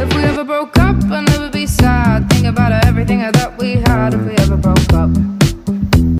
If we ever broke up, I'd never be sad. Think about everything that we had if we ever broke up.